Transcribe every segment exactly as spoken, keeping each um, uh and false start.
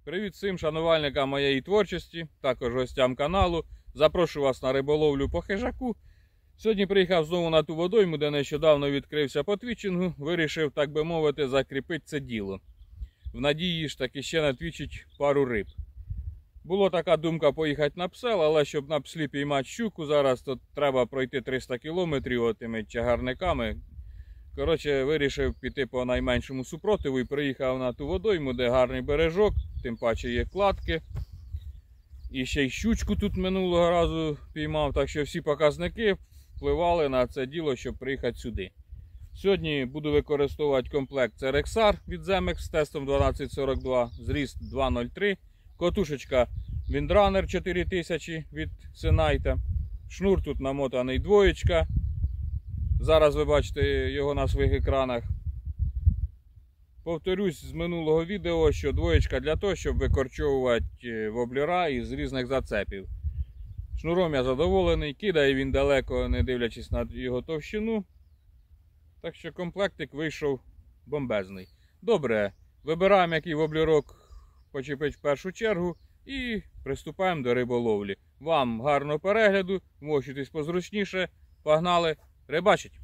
Привіт всім шанувальникам моєї творчості, також гостям каналу. Запрошую вас на риболовлю по хижаку. Сьогодні приїхав знову на ту водойму, де нещодавно відкрився по твічингу. Вирішив, так би мовити, закріпити це діло. В надії ж таки ще натвічить пару риб. Була така думка поїхати на Псел, але щоб на Пслі піймати щуку, зараз то треба пройти триста кілометрів отими чагарниками. Коротше, вирішив піти по найменшому супротиву і приїхав на ту водойму, де гарний бережок, тим паче є кладки. І ще й щучку тут минулого разу піймав, так що всі показники впливали на це діло, щоб приїхати сюди. Сьогодні буду використовувати комплект це Rexar від Zemex з тестом дванадцять сорок два, зріст два нуль три, котушечка Windrunner чотири тисячі від Sennite, шнур тут намотаний двоєчка. Зараз ви бачите його на своїх екранах. Повторюсь з минулого відео, що двоєчка для того, щоб викорчовувати воблера із різних зацепів. Шнуром я задоволений, кидає він далеко, не дивлячись на його товщину. Так що комплектик вийшов бомбезний. Добре, вибираємо, який воблерок почепити в першу чергу і приступаємо до риболовлі. Вам гарного перегляду, мощуйтесь позручніше, погнали! Рибачить.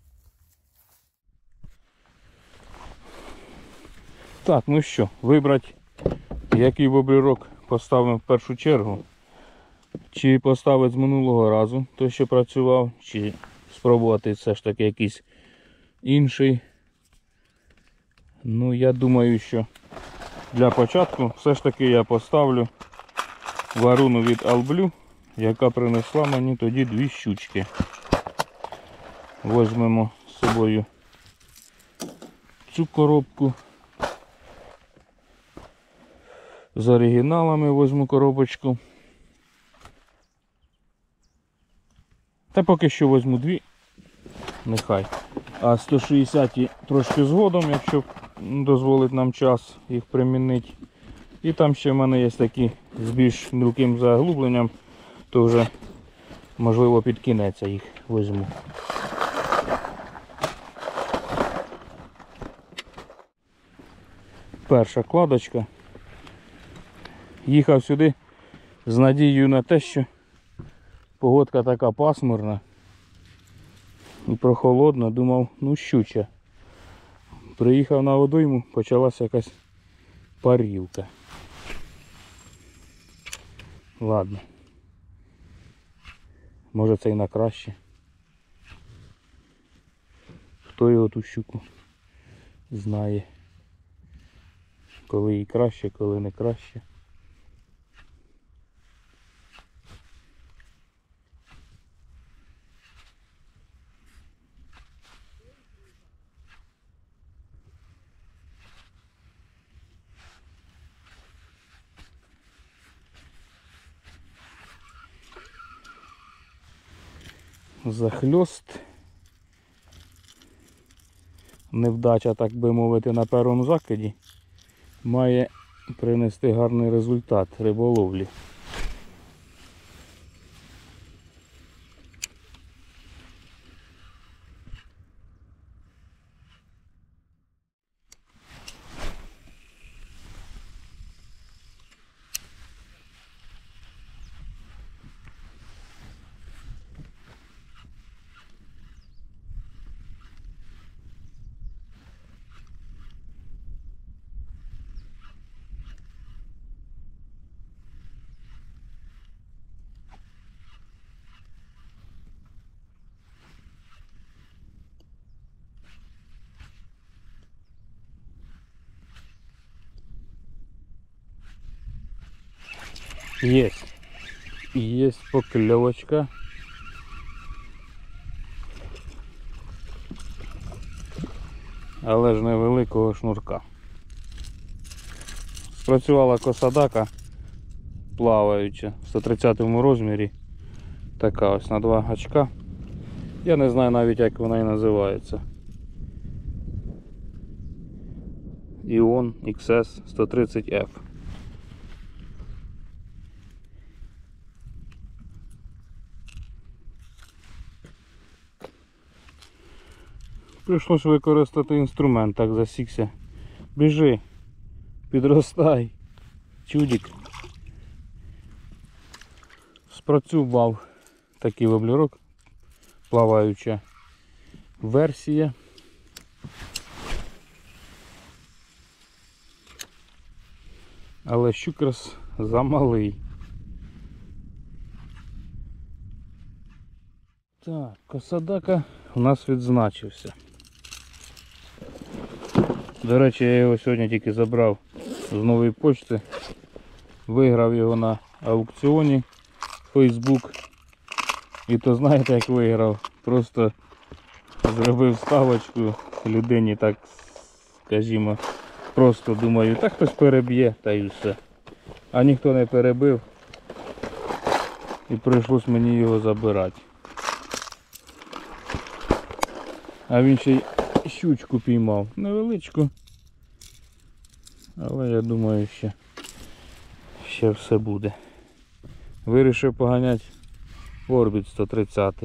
Так, ну що, вибрати, який воблерок поставимо в першу чергу. Чи поставити з минулого разу той, що працював, чи спробувати все ж таки якийсь інший. Ну, я думаю, що для початку все ж таки я поставлю варуну від Alblue, яка принесла мені тоді дві щучки. Возьмемо з собою цю коробку. З оригіналами возьму коробочку. Та поки що возьму дві, нехай. А сто шістдесят трошки згодом, якщо дозволить нам час їх примінити. І там ще в мене є такі з більш мілким заглубленням, то вже можливо під кінець їх возьму. Перша кладочка. Їхав сюди з надією на те, що погодка така пасмурна і прохолодна, думав, ну щуча. Приїхав на водойму, почалася якась парілка. Ладно. Може це і на краще. Хто його ту щуку знає. Коли і краще, коли не краще. Захльост. Невдача, так би мовити, на першому закиді має принести гарний результат риболовлі. Есть. Есть поклевочка. Але ж невеликого шнурка. Спрацювала косадака плаваюча в сто тридцятому розмірі. Така ось на два гачка. Я не знаю навіть, як вона і називається. Іон ікс ес сто тридцять еф. Прийшлось використати інструмент, так засікся. Біжи, підростай. чудик. Спрацював такий воблерок, плаваюча версія. Але щук раз замалий. Так, косадака у нас відзначився. До речі, я його сьогодні тільки забрав з нової почти. Виграв його на аукціоні Facebook. І то знаєте, як виграв? Просто зробив ставочку людині, так скажімо, просто думаю, так хтось переб'є, та й все. А ніхто не перебив. І прийшлось мені його забирати. А він ще й щучку піймав. Невеличку. Але я думаю, ще, ще все буде. Вирішив поганяти Орбіт сто тридцять.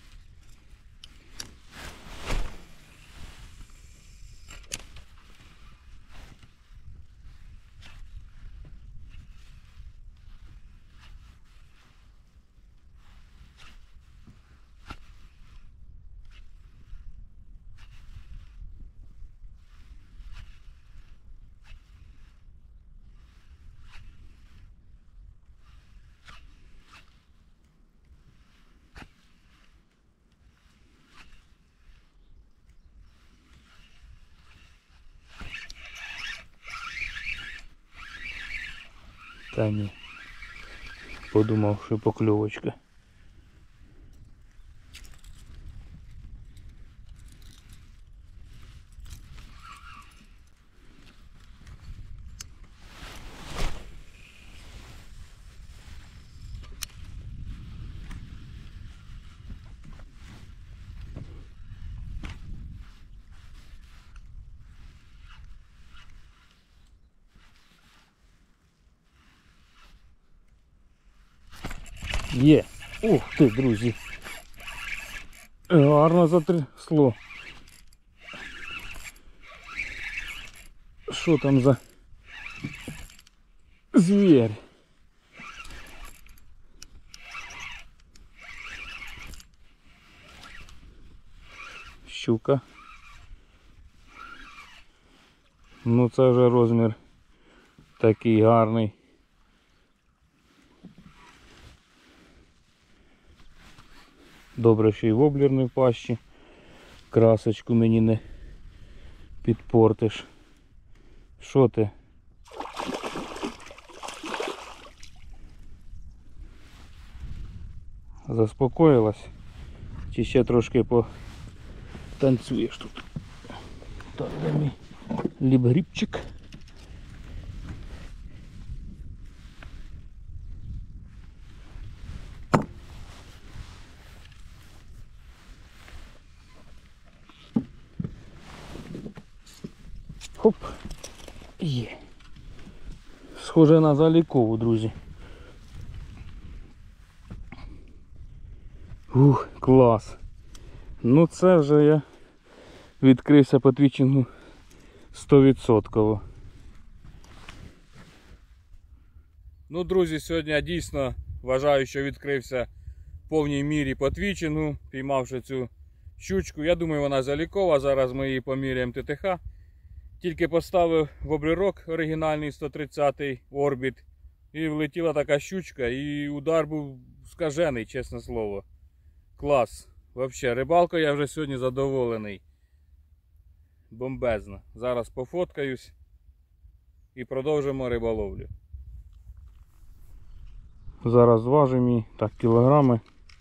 Та ні. Подумав, що покльовочка. Є. Ух ти, друзі. Гарно затрясло. Що там за звір? Щука. Ну це вже розмір такий гарний. Добре, що й воблер не в пащі. Красочку мені не підпортиш. Що ти? Заспокоїлась? Чи ще трошки потанцюєш тут? Так, де мій лібгрібчик? Хоп, є. Схоже на залікову, друзі. Ух, клас. Ну це вже я відкрився по твічингу сто відсотків. Ну, друзі, сьогодні я дійсно вважаю, що відкрився в повній мірі по твічингу, піймавши цю щучку. Я думаю, вона залікова, зараз ми її поміряємо ТТХ. Тільки поставив воблерок оригінальний сто тридцять Орбіт і влетіла така щучка, і удар був скажений, чесне слово. Клас. Взагалі, рибалкою я вже сьогодні задоволений. Бомбезно. Зараз пофоткаюсь і продовжимо риболовлю. Зараз зважимо її, так, кілограми.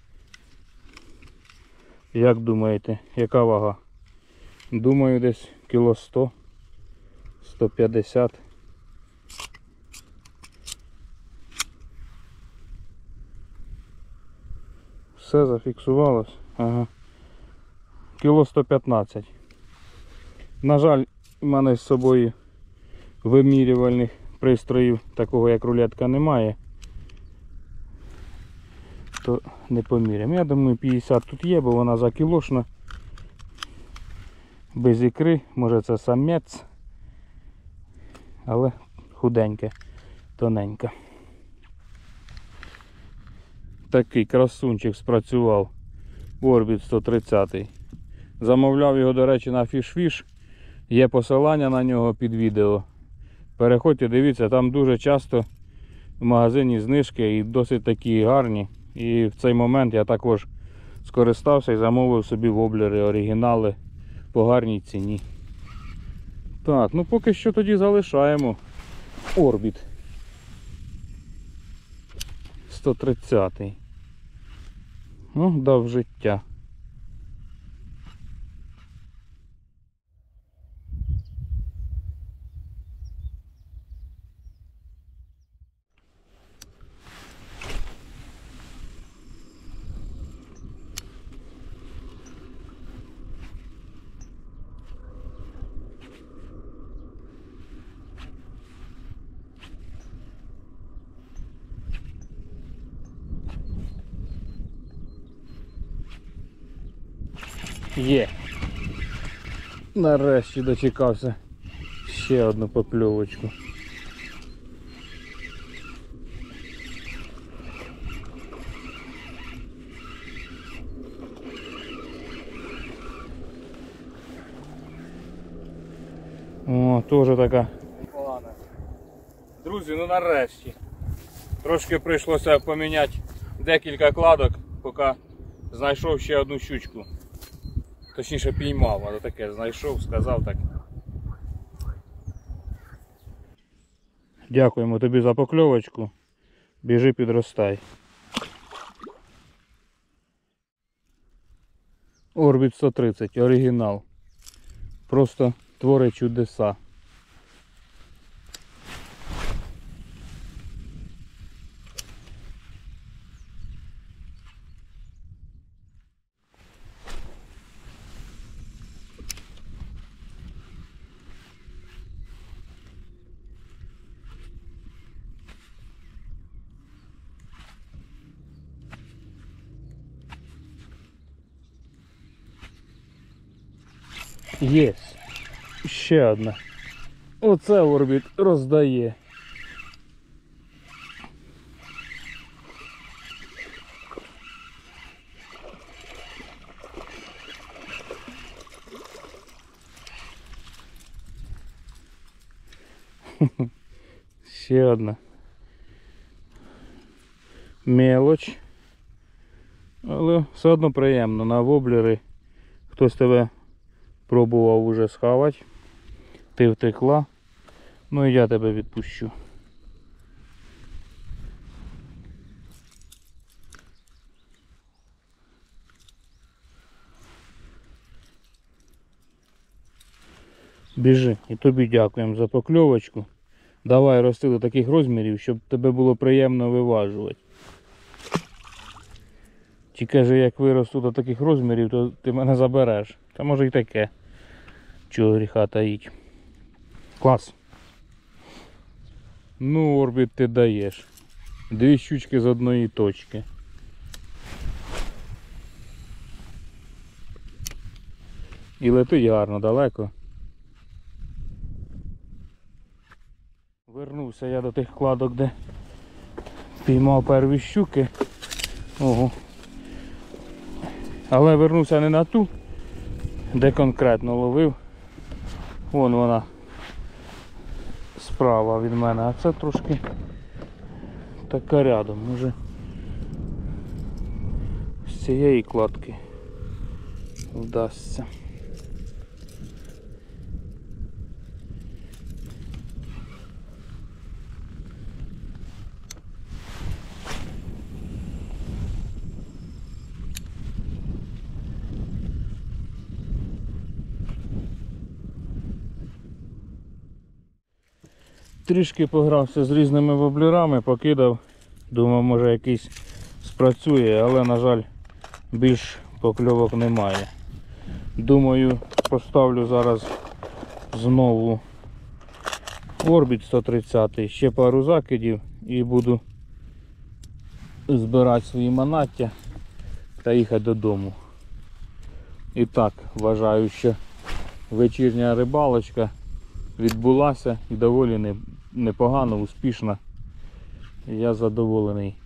Як думаєте, яка вага? Думаю, десь кіло сто. сто п'ятдесят. Все зафіксувалось. Ага. Кіло сто п'ятнадцять. На жаль, в мене з собою вимірювальних пристроїв, такого як рулетка, немає. То не поміряємо. Я думаю, п'ятдесят тут є, бо вона закілошна. Без ікри, може це самець. Але худеньке. Тоненька. Такий красунчик спрацював. Орбіт сто тридцять. Замовляв його, до речі, на FishFish. Є посилання на нього під відео. Переходьте, дивіться, там дуже часто в магазині знижки і досить такі гарні. І в цей момент я також скористався і замовив собі воблери, оригінали по гарній ціні. Так, ну поки що тоді залишаємо Орбіт сто тридцять. Ну, дав життя. Є. Нарешті дочекався ще одну покльовочку. О, теж така. Ладно. Друзі, ну нарешті. Трошки прийшлося поміняти декілька кладок, поки знайшов ще одну щучку. Точніше піймав, але таке знайшов, сказав так. Дякуємо тобі за покльовочку. Біжи, підростай. Орбіт сто тридцять, оригінал. Просто творить чудеса. Є. Ще одна. Оце Орбіт роздає. Ще одна. Мелоч. Але все одно приємно. На воблери хтось тебе пробував уже схавати. Ти втекла. Ну і я тебе відпущу. Біжи. І тобі дякуємо за покльовочку. Давай рости до таких розмірів, щоб тебе було приємно виважувати. Чи каже, як виросту до таких розмірів, то ти мене забереш. Та може і таке. Чого гріха таїть. Клас. Ну, Орбіт, ти даєш. Дві щучки з одної точки. І летить гарно далеко. Вернувся я до тих кладок, де піймав перві щуки. Ого. Але вернувся не на ту, де конкретно ловив. Вон вона справа від мене, а це трошки така рядом. Може з цієї кладки вдасться. Трішки погрався з різними воблерами, покидав, думав, може якийсь спрацює, але, на жаль, більш покльовок немає. Думаю, поставлю зараз знову Орбіт сто тридцять, ще пару закидів і буду збирати свої манаття та їхати додому. І так, вважаю, що вечірня рибалочка відбулася і доволі непогано, успішна. І я задоволений.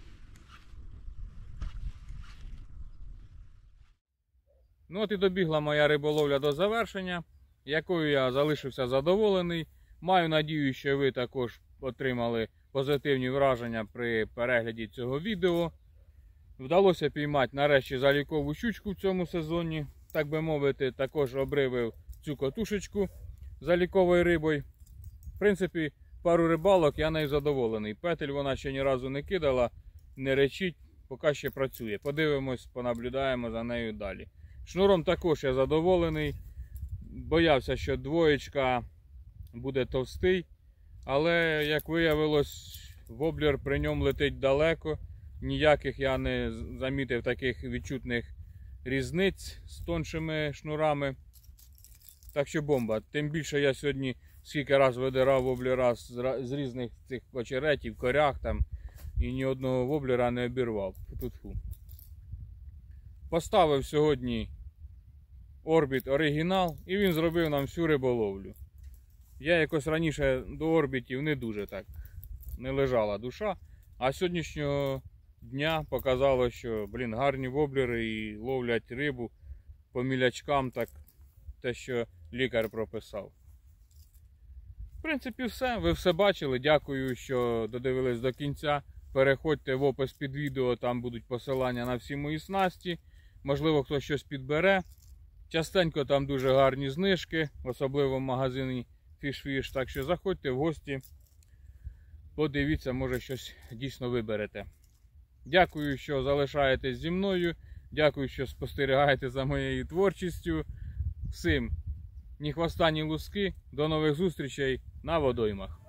Ну от і добігла моя риболовля до завершення, якою я залишився задоволений. Маю надію, що ви також отримали позитивні враження при перегляді цього відео. Вдалося піймати нарешті залікову щучку в цьому сезоні. Так би мовити, також обривив цю котушечку заліковою рибою. В принципі, пару рибалок я нею задоволений. Петель вона ще ні разу не кидала, не речить, поки ще працює. Подивимось, понаблюдаємо за нею далі. Шнуром також я задоволений. Боявся, що двоєчка буде товстий, але, як виявилось, воблер при ньому летить далеко. Ніяких я не замітив таких відчутних різниць з тоншими шнурами. Так що бомба. Тим більше я сьогодні скільки раз видирав воблера з різних цих очеретів, корях там, і ні одного воблера не обірвав. Фу-фу-фу. Поставив сьогодні Орбіт оригінал, і він зробив нам всю риболовлю. Я якось раніше до орбітів не дуже так не лежала душа, а сьогоднішнього дня показало, що, блін, гарні воблери і ловлять рибу по мілячкам, так те, що лікар прописав. В принципі, все. Ви все бачили. Дякую, що додивились до кінця. Переходьте в опис під відео, там будуть посилання на всі мої снасті. Можливо, хтось щось підбере. Частенько там дуже гарні знижки, особливо в магазині Fish-Fish. Так що заходьте в гості, подивіться, може щось дійсно виберете. Дякую, що залишаєтесь зі мною. Дякую, що спостерігаєте за моєю творчістю. Всім ні хвоста, ні луски. До нових зустрічей на водоймах.